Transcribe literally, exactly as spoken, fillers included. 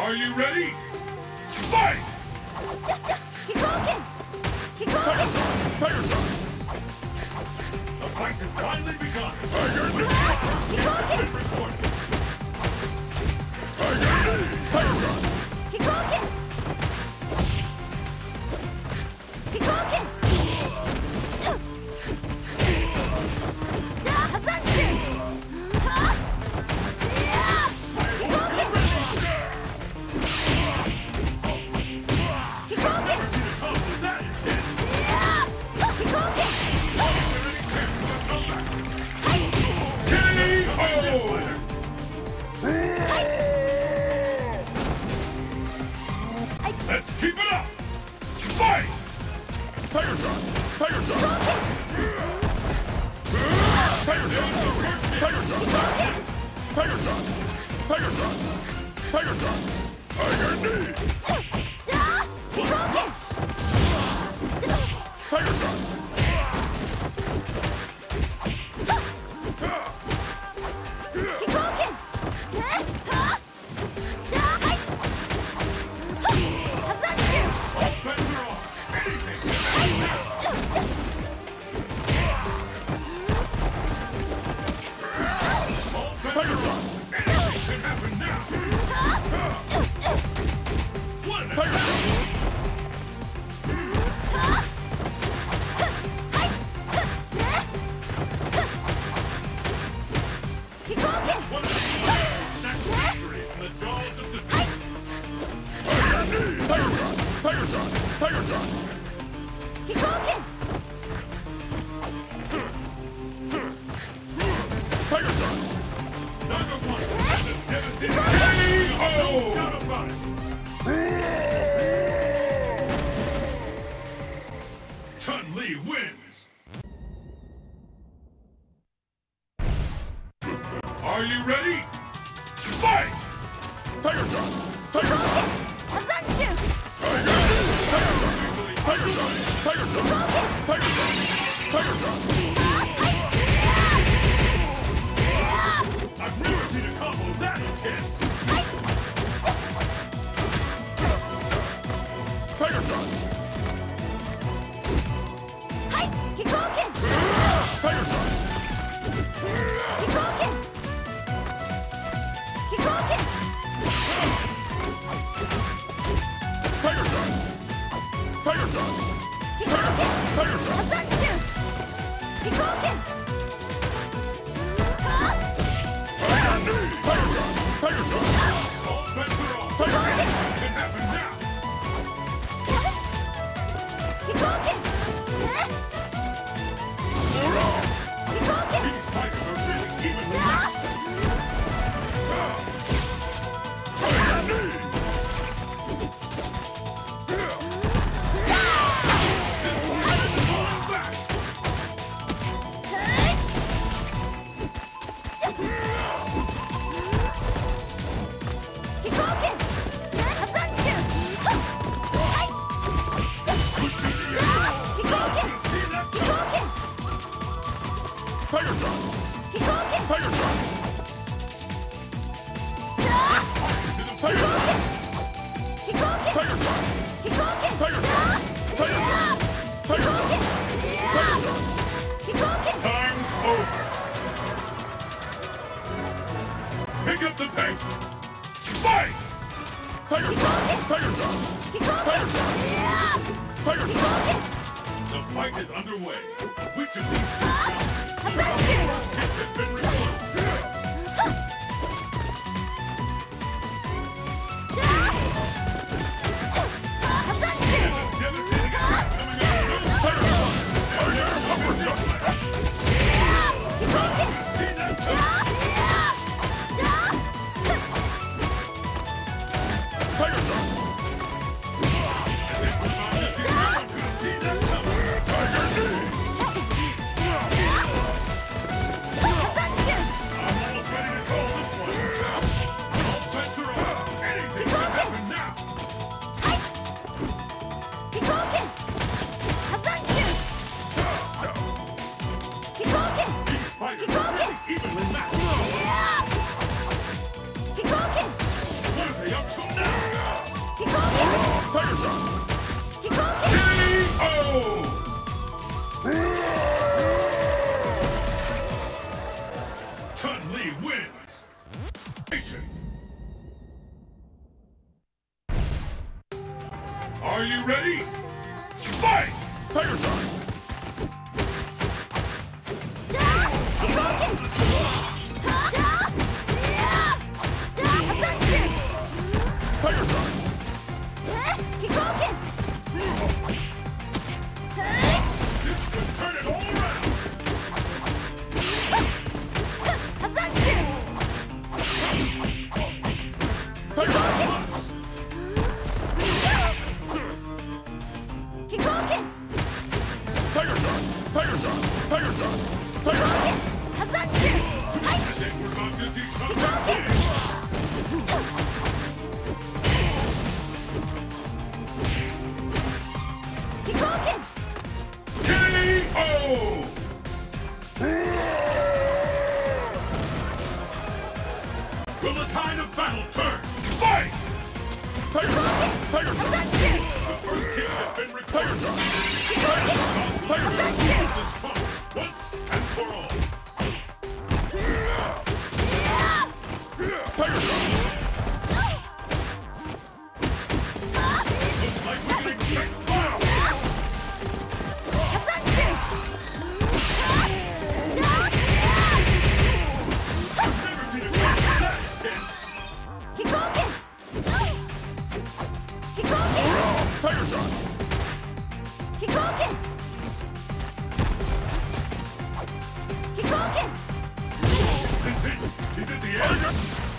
Are you ready? Fight! Keep walking! Keep Tiger walking! Shot! Tiger Shot! The fight has finally begun! Tiger Knee! Keep walking! Recorded. Tiger Knee! Tiger Shot! Keep walking! Keep walking! Hazanchu! Keep walking! Keep walking! That intense! Keep walking! K O! Let's keep it up! Fight! Tiger Shot! Tiger Shot! Tiger Shot! Tiger Shot! Tiger Shot! Tiger Shot! Tiger Shot! Tiger Knee! Keep walking! Tiger Shot! Keep walking! Hazanchu! All bets are off! Anything can happen! All bets are off! Anything can happen now! One Tiger Shot! Keep walking! One Snatch victory from the jaws of defeat! Tiger Knee! Tiger Shot! Tiger Shot! Tiger Shot! Keep walking! Tiger Shot! Number one! Devastating! K O! Down about it! Chun-Li wins! Are you ready? Fight! Tiger Shot! Tiger Shot! Hazanchu! Tiger! Tiger Shot! Tiger Shot! Tiger Shot! Tiger Shot! Tiger Shot! I've never seen a combo that intense! Tiger Shot! Keep walking! Tiger Shot! Keep walking! Keep walking! Tiger Shot! Tiger Shot! Keep walking! Tiger Shot! Hazanchu! Keep walking! Tiger Knee! Tiger Shot! Tiger Shot! All bets are off! Tiger Shot! Can happen now! Keep walking! Keep walking! These fighters are really evenly matched! Tiger Knee! Falling back! Keep walking! Hazanchu! Keep walking! See that? Keep walking! Tiger Shot! Keep walking! Tiger Shot! Keep walking! Keep walking! Tiger Shot! Keep walking! Tiger Shot! Tiger Shot! Tiger Shot! Tiger Shot! Keep walking! Time's over! Pick up the pace! Fight! Tiger Shot! Tiger Shot! Keep walking! Tiger Shot! Tiger Keep Shot! walking! The fight is underway. Which of these Hazanchu! has been recorded? Hazanchu! Devastating attack coming out. Tiger Shot! Tiger uppercut! Keep walking! See that? Tiger Shot! See that coming? Tiger Knee! Hazanchu! Chun-Li wins! Nation. Are you ready? Fight! Tiger Shot! Tiger Shot! Turn it all around! Tiger Shot! Tiger Shot! Tiger Shot! Tiger Shot! Tiger Shot! I think we're about to see something big! K O! Will the tide of battle turn? Fight! Tiger Shot! Tiger Shot! The first kill has been retired. Tiger Shot! Tiger Shot! This fight once and for all. Tiger Shot! Looks like we can expect fire! Never seen a fight that intense! Tiger Shot! Is it? Is it the end?